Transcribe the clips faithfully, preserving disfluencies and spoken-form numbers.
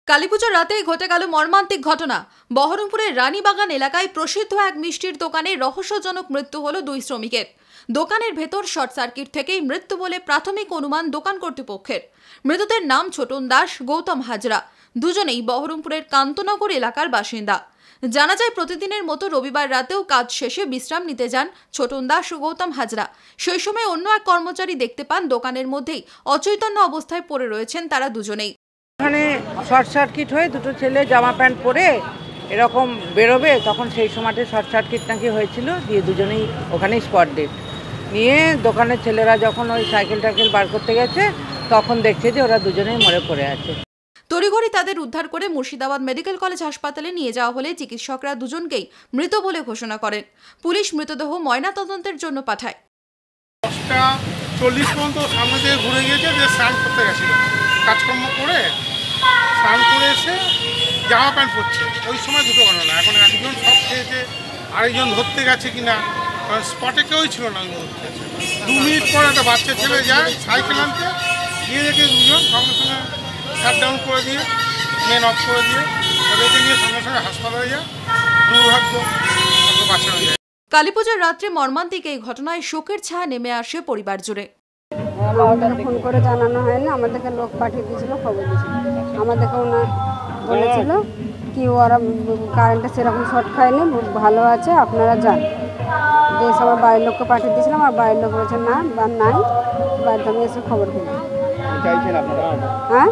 কালীপুজোর রাতেই ঘটে গেল মর্মান্তিক ঘটনা। বহরমপুরের রানীবাগান এলাকায় প্রসিদ্ধ এক মিষ্টির দোকানে রহস্যজনক মৃত্যু হলো দুই শ্রমিকের। দোকানের ভেতর শর্ট সার্কিট থেকেই মৃত্যু বলে প্রাথমিক অনুমান দোকান কর্তৃপক্ষের। মৃতদের নাম ছোটন দাস, গৌতম হাজরা, দুজনেই বহরমপুরের কান্তনগর এলাকার বাসিন্দা। জানা যায়, প্রতিদিনের মতো রবিবার রাতেও কাজ শেষে বিশ্রাম নিতে যান ছোটন দাস ও গৌতম হাজরা। সেই সময় অন্য এক কর্মচারী দেখতে পান দোকানের মধ্যেই অচৈতন্য অবস্থায় পড়ে রয়েছেন তারা দুজনেই। ওখানে শর্ট সার্কিট হয়ে দুটো ছেলে জামা প্যান্ট পরে এরকম বেরোবে, তখন সেই সময়তে শর্ট সার্কিট নাকি হয়েছিল, দিয়ে দুজনেই ওখানেই স্পট ডেড। নিয়ে দোকানের ছেলেরা যখন ওই সাইকেল টাইকেল বার করতে গেছে তখন দেখছে যে ওরা দুজনেই মরে পড়ে আছে। তড়িঘড়ি তাদের উদ্ধার করে মুর্শিদাবাদ মেডিকেল কলেজ হাসপাতালে নিয়ে যাওয়া হলে চিকিৎসকরা দুজনকেই মৃত বলে ঘোষণা করেন। পুলিশ মৃতদেহ ময়নাতদন্তের জন্য পাঠায়। দশটা চল্লিশ পর্যন্ত সামনে দিয়ে ঘুরে গিয়েছে, যে স্নান করতে গেছিল, কাজকর্ম করে স্নান করে এসে জামা প্যান্ট পরছে, ওই সময় দুটো ঘটনা। এখন একজন সব খেয়েছে, আরেকজন ধরতে গেছে কিনা, স্পটে কেউই ছিল না। দু মিনিট পর একটা বাচ্চা ছেলে যায় সাইকেল আনতে, গিয়ে দেখে দুজন সঙ্গে সঙ্গে শাট ডাউন করে দিয়ে, মেন অফ করে দিয়ে তাদেরকে নিয়ে সঙ্গে সঙ্গে হাসপাতালে যায়। দুর্ভাগ্য বাঁচানো যায়। কালীপুজোর রাত্রে মর্মান্তিক এই ঘটনায় শোকের ছায়া নেমে আসে পরিবার জুড়ে। আমাদের ফোন করে জানানো হয়নি, আমাদেরকে লোক পাঠিয়ে দিয়েছিল, খবর দিয়েছিল। আমাদেরকে ওনা বলেছিল কি ওরা কারেন্টে সেরকম শর্ট খায়নি, ভালো আছে, আপনারা যান। দেশ আমার বাড়ির লোককে পাঠিয়ে দিয়েছিলাম, আমার বাড়ির লোক বলেছে না বা নাই, বাড়িতে আমি এসে খবর পেলাম। হ্যাঁ,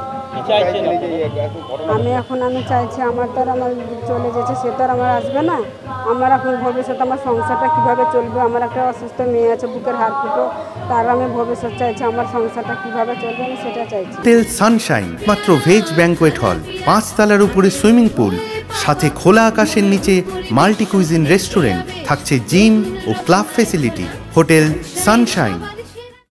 আমি এখন আমি চাইছি, আমার তো আর আমার চলে যেছে, সে তো আর আমার আসবে না। আমার এখন ভবিষ্যৎ, আমার সংসারটা কীভাবে চলবে, আমার একটা অসুস্থ মেয়ে আছে, বুকের হাড় ফুটো, তার আমি ভবিষ্যৎ চাইছি, আমার সংসারটা কীভাবে চলবে আমি সেটা চাইছি। হোটেল সানশাইন মাত্র ভেজ ব্যাঙ্কোয়েট হল, পাঁচতলার উপরে সুইমিং পুল, সাথে খোলা আকাশের নিচে মাল্টি কুইজিন রেস্টুরেন্ট, থাকছে জিম ও ক্লাব ফেসিলিটি। Hotel Sunshine.